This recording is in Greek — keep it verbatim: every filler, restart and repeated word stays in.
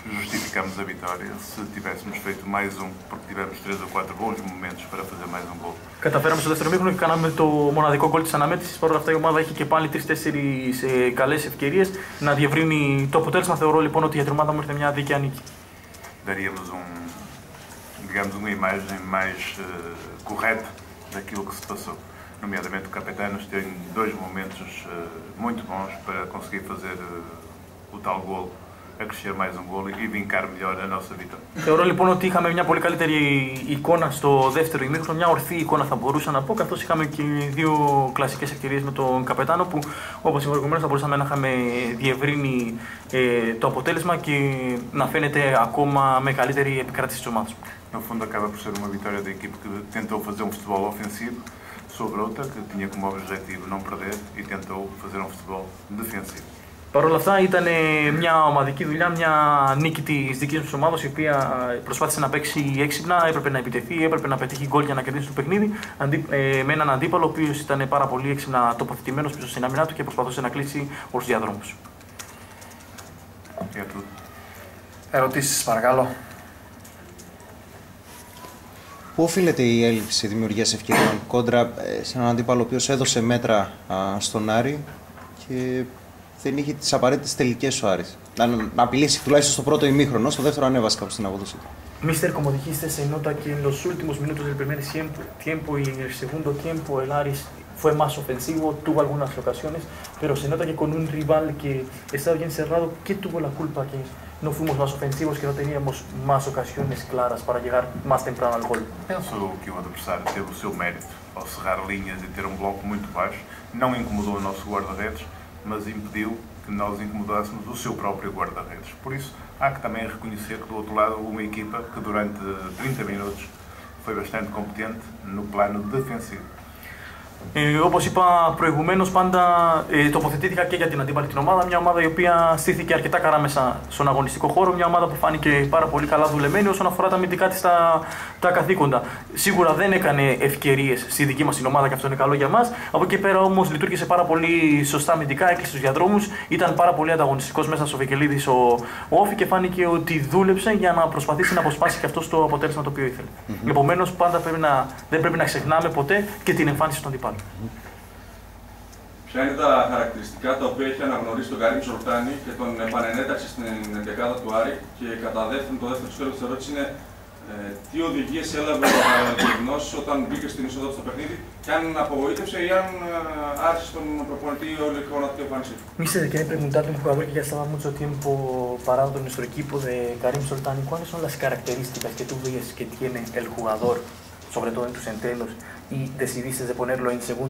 justificamos a vitória. Se tivéssemos feito mais um, porque tivemos três ou quatro bons momentos para fazer mais um gol. Καταφέραμε στο δεύτερο μήχρονο και κάναμε το μοναδικό γκολ της αναμέτρησης. Παρ' όλα αυτά η ομάδα είχε και πάλι τρεις τέσσερις ε, καλές ευκαιρίες να διευρύνει το αποτέλεσμα. Θεωρώ λοιπόν ότι για την ομάδα μου ήρθε μια δίκαια νίκη. Daríamos um, digamos, uma imagem mais uh, correta daquilo que se passou. Nomeadamente o Capetanos tem dois momentos uh, muito bons para conseguir fazer uh, o tal golo, acrescer mais um golo e vincar melhor a nossa vitória. Θεωρώ λοιπόν ότι είχαμε μια πολύ καλύτερη εικόνα στο δεύτερο ημίχρονο, μια ορθή εικόνα θα μπορούσα να πω, καθώς είχαμε και δύο κλασικές ευκαιρίες με τον Καπετάνο που όπως είπα προηγουμένως θα μπορούσαμε να είχαμε διευρύνει ε, το αποτέλεσμα και να φαίνεται ακόμα με καλύτερη επικράτηση της ομάδας. No fundo acaba por ser uma vitória da equipe que tentou fazer um futebol ofensivo sobre outra que tinha como objetivo não perder e tentou fazer um futebol defensivo. Παρ' όλα αυτά ήταν μια ομαδική δουλειά, μια νίκη της δικής μας ομάδας η οποία προσπάθησε να παίξει έξυπνα, έπρεπε να επιτεθεί, έπρεπε να πετύχει γκολ για να κερδίσει το παιχνίδι αντί, ε, με έναν αντίπαλο ο οποίος ήταν πάρα πολύ έξυπνα τοποθετημένος πίσω στην άμυνά του και προσπαθούσε να κλείσει όλους τους διαδρόμους. Ερωτήσεις παρακαλώ. Πού οφείλεται η έλλειψη δημιουργίας ευκαιριών κόντρα σε έναν αντίπαλο ο οποίος έδωσε μέτρα α, στον Άρη και δεν είχε τις απαραίτητες τελικές ο Άρης? Να, να απειλήσει τουλάχιστον στο πρώτο ημίχρονο, στο δεύτερο ανέβασε κάπου στην απόδοση του. Mister, como dijiste, se nota que en los últimos minutos del primer tiempo y en el segundo tiempo el Aris fue más ofensivo, tuvo algunas ocasiones, pero se nota que con un rival que estaba bien cerrado, ¿qué tuvo la culpa que no fuimos más ofensivos, que no teníamos más ocasiones claras para llegar más temprano al gol? Penso que o adversário teve o seu mérito ao cerrar linhas e ter um bloco muito baixo, não incomodou o nosso guarda-redes, mas impediu que nós incomodássemos o seu próprio guarda-redes. Por isso, há que também reconhecer que do outro lado uma equipa que durante trinta minutos foi bastante competente no plano defensivo. Ε, όπως είπα προηγουμένως, πάντα ε, τοποθετήθηκα και για την αντίπαλη την ομάδα. Μια ομάδα η οποία στήθηκε αρκετά καλά μέσα στον αγωνιστικό χώρο. Μια ομάδα που φάνηκε πάρα πολύ καλά δουλεμένη όσον αφορά τα αμυντικά της τα, τα καθήκοντα. Σίγουρα δεν έκανε ευκαιρίες στη δική μας την ομάδα και αυτό είναι καλό για μας. Από εκεί πέρα όμως λειτουργήσε πάρα πολύ σωστά αμυντικά, έκλεισε τους διαδρόμους. Ήταν πάρα πολύ ανταγωνιστικός μέσα στο Βικελίδης ο Όφη και φάνηκε ότι δούλεψε για να προσπαθήσει να αποσπάσει και αυτό το αποτέλεσμα το οποίο ήθελε. Mm-hmm. Επομένως, πάντα πρέπει να, δεν πρέπει να ξεχνάμε ποτέ και την εμφάνιση των αντιπάλων. Ποια είναι τα χαρακτηριστικά τα οποία έχει αναγνωρίσει τον Καρύμ Ζορτάνη και τον επανενέταξε στην ενδεκάδα του Άρη? Και κατά δεύτερον, το δεύτερο σκέλος της ερώτησης είναι ε, τι οδηγίες έλαβε ο Παναγιώτης όταν μπήκε στην είσοδο στο παιχνίδι και αν απογοήτευσε ή αν ε, άρχισε στον προπονητή όλη η εικόνα του εμφάνιση? Mister, quería preguntarte un jugador que ya estaba mucho tiempo parado en nuestro equipo de Karim Soltani. ¿Cuáles son las características que tú ves que tiene el jugador, sobre todo en tus entrenos, y decidiste de ponerlo en segundo?